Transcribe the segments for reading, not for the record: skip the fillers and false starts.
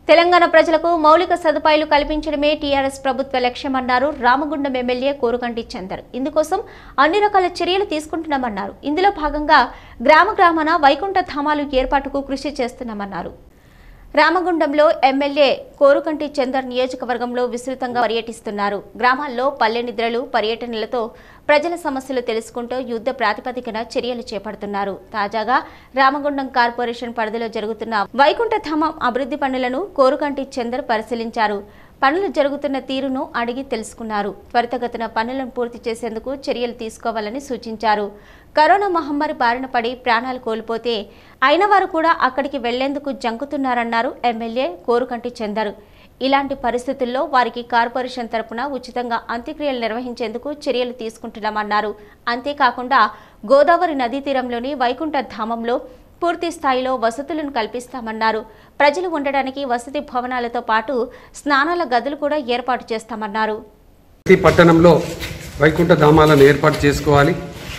తెలంగాణ ప్రజలకు మౌలిక సదుపాయాలు కల్పించడమే టీఆర్ఎస్ ప్రభుత్వ లక్ష్యమన్నారు రామగుండం ఎమ్మెల్యే కోరుకంటి చందర్. ఇందుకోసం అన్ని రకాల చర్యలు తీసుకుంటున్నామన్నారు. ఇందులో భాగంగా గ్రామాన వైకుంఠ ధామాలు ఏర్పాటుకు కృషి చేస్తున్నామన్నారు. రామగుండంలో ఎమ్మెల్యే కోరుకంటి చందర్ నియోజకవర్గంలో విస్తృతంగా పర్యటిస్తున్నారు. గ్రామాల్లో పల్లె నిద్రలు పర్యటనలతో ప్రజల సమస్యలు తెలుసుకుంటూ యుద్ధ ప్రాతిపదికన చర్యలు చేపడుతున్నారు. తాజాగా రామగుండం కార్పొరేషన్ పరిధిలో జరుగుతున్న వైకుంఠ ధామం అభివృద్ధి పనులను కోరుకంటి చందర్ పరిశీలించారు. పనులు జరుగుతున్న తీరును అడిగి తెలుసుకున్నారు. త్వరితగతిన పనులను పూర్తి చేసేందుకు చర్యలు తీసుకోవాలని సూచించారు. కరోనా మహమ్మారి బారిన పడి ప్రాణాలు కోల్పోతే అయిన వారు కూడా అక్కడికి వెళ్లేందుకు జంకుతున్నారన్నారు ఎమ్మెల్యే కోరుకంటి చందర్. ఇలాంటి పరిస్థితుల్లో వారికి కార్పొరేషన్ తరపున ఉచితంగా అంత్యక్రియలు నిర్వహించేందుకు చర్యలు తీసుకుంటున్నామన్నారు. అంతేకాకుండా గోదావరి నదీ తీరంలోని వైకుంఠ ధామంలో పూర్తి స్థాయిలో వసతులను కల్పిస్తామన్నారు. ప్రజలు ఉండడానికి వసతి భవనాలతో పాటు స్నానాల గదులు కూడా ఏర్పాటు చేస్తామన్నారు. ప్రతి పట్టణంలో వైకుంఠ ధామాలను ఏర్పాటు చేసుకోవాలి.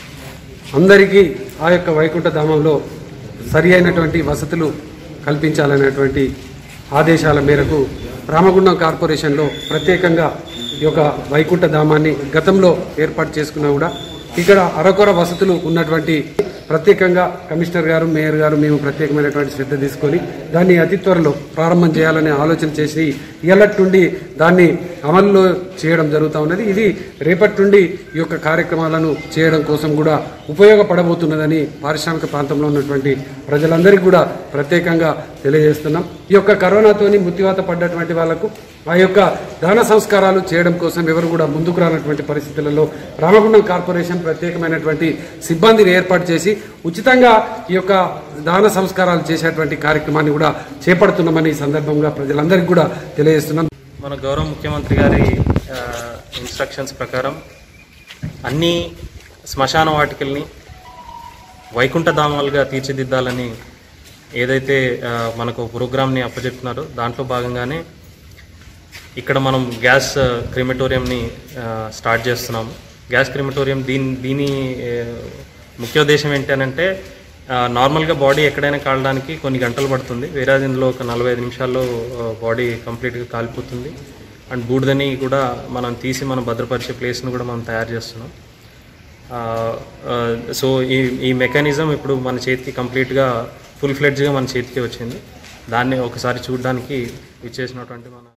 అందరికీ ఆ యొక్క వైకుంఠ ధామంలో సరి అయినటువంటి వసతులు కల్పించాలనేటువంటి ఆదేశాల మేరకు రామగుండం కార్పొరేషన్లో ప్రత్యేకంగా ఈ యొక్క వైకుంఠ ధామాన్ని గతంలో ఏర్పాటు చేసుకున్నా కూడా ఇక్కడ అరకొర వసతులు ఉన్నటువంటి ప్రత్యేకంగా కమిషనర్ గారు మేయర్ గారు మేము ప్రత్యేకమైనటువంటి శ్రద్ధ తీసుకొని దాన్ని అతి త్వరలో ప్రారంభం చేయాలనే ఆలోచన చేసి ఇయ్యాలటి నుండి దాన్ని అమల్లో చేయడం జరుగుతూ ఉన్నది. ఇది రేపటి నుండి ఈ యొక్క కార్యక్రమాలను చేయడం కోసం కూడా ఉపయోగపడబోతున్నదని పారిశ్రామిక ప్రాంతంలో ఉన్నటువంటి ప్రజలందరికీ కూడా ప్రత్యేకంగా తెలియజేస్తున్నాం. ఈ యొక్క కరోనాతోని మృత్యువాత పడ్డటువంటి వాళ్లకు ఆ యొక్క దాన సంస్కారాలు చేయడం కోసం ఎవరు కూడా ముందుకు రానటువంటి పరిస్థితులలో రామగుండం కార్పొరేషన్ ప్రత్యేకమైనటువంటి సిబ్బందిని ఏర్పాటు చేసి ఉచితంగా ఈ యొక్క దాన సంస్కారాలు చేసేటువంటి కార్యక్రమాన్ని కూడా చేపడుతున్నామని ఈ సందర్భంగా ప్రజలందరికీ కూడా తెలియజేస్తున్నాం. మన గౌరవ ముఖ్యమంత్రి గారి ఇన్స్ట్రక్షన్స్ ప్రకారం అన్ని శ్మశాన వాటికల్ని వైకుంఠ ధామాలుగా తీర్చిదిద్దాలని ఏదైతే మనకు ప్రోగ్రామ్ని అప్పచెప్తున్నారో దాంట్లో భాగంగానే ఇక్కడ మనం గ్యాస్ క్రిమటోరియంని స్టార్ట్ చేస్తున్నాము. గ్యాస్ క్రిమటోరియం దీని ముఖ్య ఉద్దేశం ఏంటంటే నార్మల్గా బాడీ ఎక్కడైనా కాలడానికి కొన్ని గంటలు పడుతుంది. వేరే ఇందులో ఒక 45 నిమిషాల్లో బాడీ కంప్లీట్గా కాలిపోతుంది. అండ్ బూడిదని కూడా మనం తీసి మనం భద్రపరిచే ప్లేస్ను కూడా మనం తయారు చేస్తున్నాం. సో ఈ మెకానిజం ఇప్పుడు మన చేతికి కంప్లీట్గా ఫుల్ ఫ్లెడ్జ్గా మన చేతికి వచ్చింది. దాన్ని ఒకసారి చూడడానికి ఇచ్చేసినటువంటి మన